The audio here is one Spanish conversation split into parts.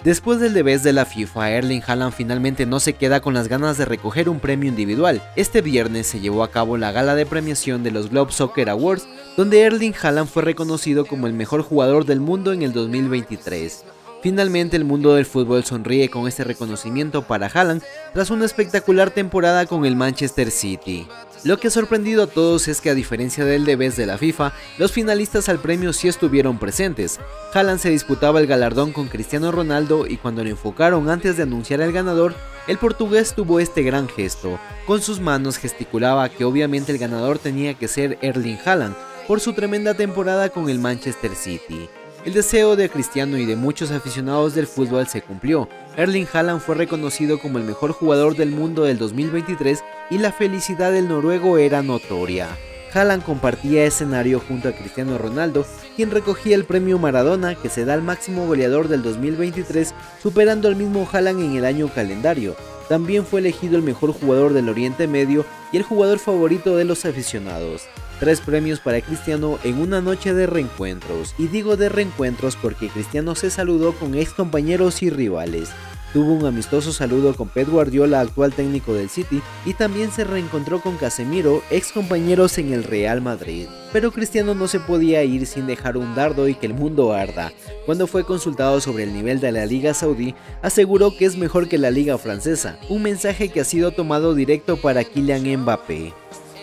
Después del revés de la FIFA, Erling Haaland finalmente no se queda con las ganas de recoger un premio individual. Este viernes se llevó a cabo la gala de premiación de los Globe Soccer Awards, donde Erling Haaland fue reconocido como el mejor jugador del mundo en el 2023. Finalmente el mundo del fútbol sonríe con este reconocimiento para Haaland tras una espectacular temporada con el Manchester City. Lo que ha sorprendido a todos es que, a diferencia del revés de la FIFA, los finalistas al premio sí estuvieron presentes. Haaland se disputaba el galardón con Cristiano Ronaldo y cuando lo enfocaron antes de anunciar al ganador, el portugués tuvo este gran gesto. Con sus manos gesticulaba que obviamente el ganador tenía que ser Erling Haaland por su tremenda temporada con el Manchester City. El deseo de Cristiano y de muchos aficionados del fútbol se cumplió. Erling Haaland fue reconocido como el mejor jugador del mundo del 2023 y la felicidad del noruego era notoria. Haaland compartía escenario junto a Cristiano Ronaldo, quien recogía el premio Maradona, que se da al máximo goleador del 2023, superando al mismo Haaland en el año calendario. También fue elegido el mejor jugador del Oriente Medio y el jugador favorito de los aficionados. 3 premios para Cristiano en una noche de reencuentros, y digo de reencuentros porque Cristiano se saludó con ex compañeros y rivales. Tuvo un amistoso saludo con Pep Guardiola, actual técnico del City, y también se reencontró con Casemiro, ex compañeros en el Real Madrid. Pero Cristiano no se podía ir sin dejar un dardo y que el mundo arda. Cuando fue consultado sobre el nivel de la Liga Saudí, aseguró que es mejor que la Liga Francesa, un mensaje que ha sido tomado directo para Kylian Mbappé.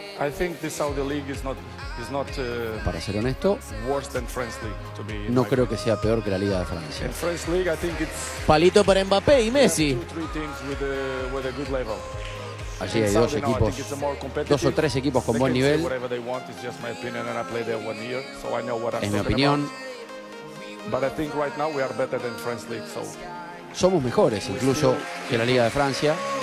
Para ser honesto, no creo que sea peor que la Liga de Francia. Palito para Mbappé y Messi. Allí hay dos o tres equipos con buen nivel. En mi opinión, somos mejores incluso que la Liga de Francia.